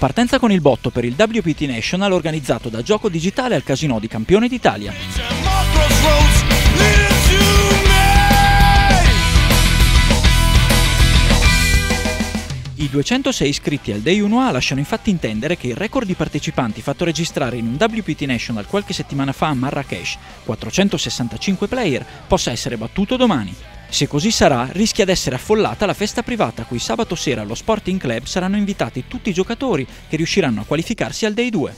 Partenza con il botto per il WPT National organizzato da Gioco Digitale al Casinò di Campione d'Italia. I 206 iscritti al Day 1A lasciano infatti intendere che il record di partecipanti fatto registrare in un WPT National qualche settimana fa a Marrakesh, 465 player, possa essere battuto domani. Se così sarà, rischia d'essere affollata la festa privata a cui sabato sera allo Sporting Club saranno invitati tutti i giocatori che riusciranno a qualificarsi al Day 2.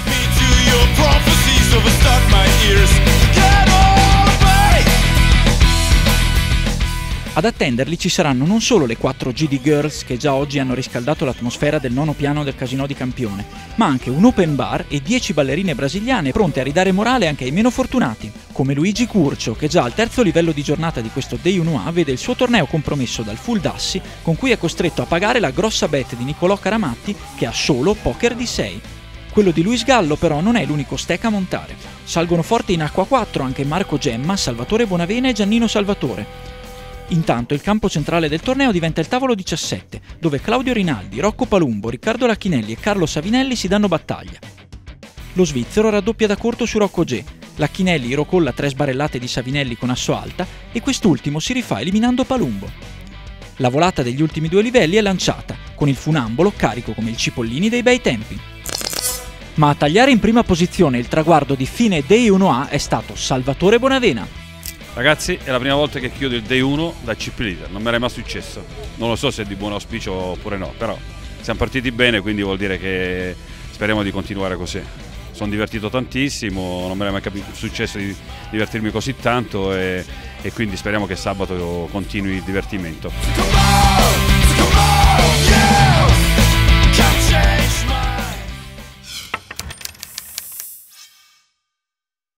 Ad attenderli ci saranno non solo le 4 GD Girls che già oggi hanno riscaldato l'atmosfera del nono piano del Casinò di Campione, ma anche un open bar e 10 ballerine brasiliane pronte a ridare morale anche ai meno fortunati, come Luigi Curcio che già al terzo livello di giornata di questo Day 1A vede il suo torneo compromesso dal full dassi con cui è costretto a pagare la grossa bet di Nicolò Caramatti che ha solo poker di 6. Quello di Luis Gallo però non è l'unico stack a montare. Salgono forte in acqua 4 anche Marco Gemma, Salvatore Bonavena e Giannino Salvatore. Intanto il campo centrale del torneo diventa il tavolo 17, dove Claudio Rinaldi, Rocco Palumbo, Riccardo Lacchinelli e Carlo Savinelli si danno battaglia. Lo svizzero raddoppia da corto su Rocco G. Lacchinelli rocolla 3 sbarellate di Savinelli con asso alta e quest'ultimo si rifà eliminando Palumbo. La volata degli ultimi 2 livelli è lanciata, con il funambolo carico come il Cipollini dei bei tempi. Ma a tagliare in prima posizione il traguardo di fine Day 1A è stato Salvatore Bonavena. Ragazzi, è la prima volta che chiudo il Day 1 da chip leader, non mi era mai successo. Non lo so se è di buon auspicio oppure no, però siamo partiti bene, quindi vuol dire che speriamo di continuare così. Sono divertito tantissimo, non mi era mai successo di divertirmi così tanto e quindi speriamo che sabato continui il divertimento.